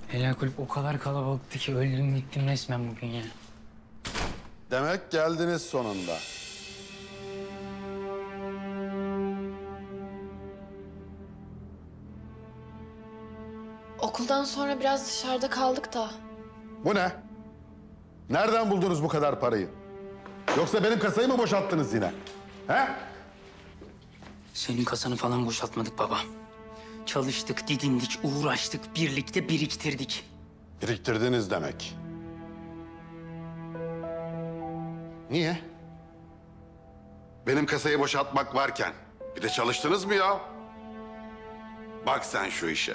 Helal kulüp o kadar kalabalıktı ki öldüm gittim resmen bugün ya. Demek geldiniz sonunda. Okuldan sonra biraz dışarıda kaldık da. Bu ne? Nereden buldunuz bu kadar parayı? Yoksa benim kasayı mı boşalttınız yine? He? Senin kasanı falan boşaltmadık baba. Çalıştık, didindik, uğraştık, birlikte biriktirdik. Biriktirdiniz demek. Niye? Benim kasayı boşaltmak varken bir de çalıştınız mı ya? Bak sen şu işe.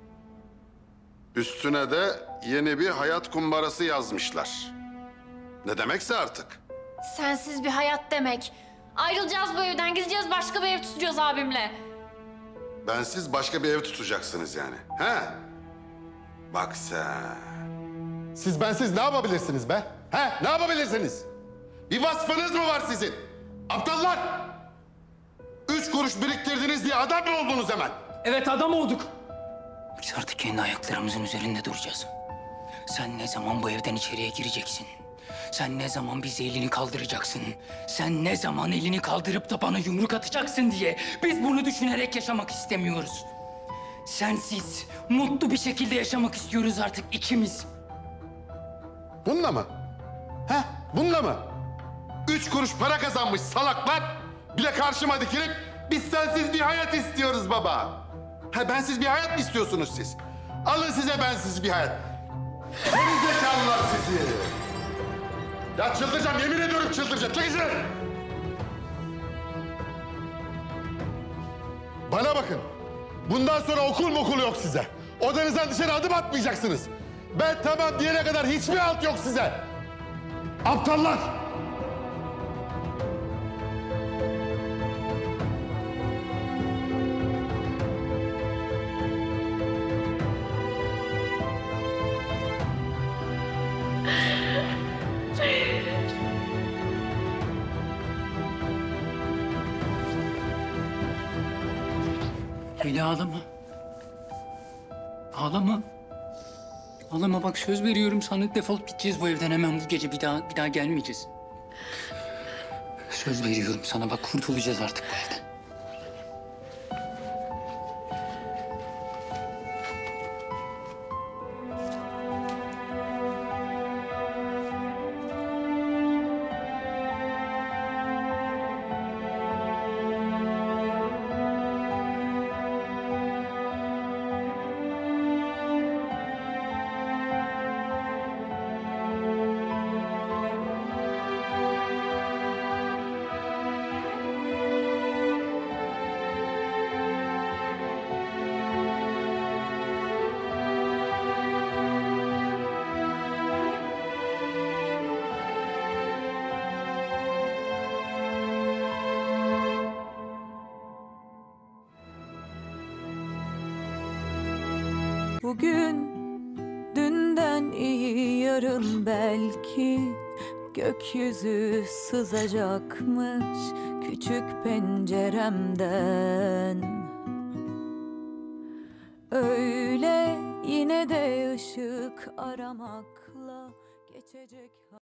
Üstüne de yeni bir hayat kumbarası yazmışlar. Ne demekse artık. Sensiz bir hayat demek. Ayrılacağız bu evden, gideceğiz başka bir ev tutacağız abimle. Bensiz başka bir ev tutacaksınız yani. He? Bak sen. Siz bensiz ne yapabilirsiniz be? He? Ne yapabilirsiniz? Bir vasfınız mı var sizin? Aptallar! 3 kuruş biriktirdiniz diye adam mı oldunuz hemen? Evet adam olduk. Biz artık kendi ayaklarımızın üzerinde duracağız. Sen ne zaman bu evden içeriye gireceksin? Sen ne zaman bize elini kaldıracaksın? Sen ne zaman elini kaldırıp da bana yumruk atacaksın diye biz bunu düşünerek yaşamak istemiyoruz. Sensiz mutlu bir şekilde yaşamak istiyoruz artık ikimiz. Bununla mı? He? Bununla mı? 3 kuruş para kazanmış salaklar bir de karşıma dikilip biz sensiz bir hayat istiyoruz baba. Ha bensiz bir hayat mı istiyorsunuz siz? Alın size bensiz bir hayat. Geri zekalılar sizi. Ya çıldıracağım, yemin ediyorum çıldıracağım. Çekilin. Bana bakın. Bundan sonra okul yok size. Odanızdan dışarı adım atmayacaksınız. Ben tamam diyene kadar hiçbir alt yok size. Aptallar. Öyle ağlama. Ağlama. Ağlama bak söz veriyorum sana defolup gideceğiz bu evden hemen bu gece bir daha gelmeyeceğiz. Söz veriyorum sana bak kurtulacağız artık bu evden. Bugün dünden iyi yarın belki gökyüzü sızacakmış küçük penceremden. Öyle yine de ışık aramakla geçecek.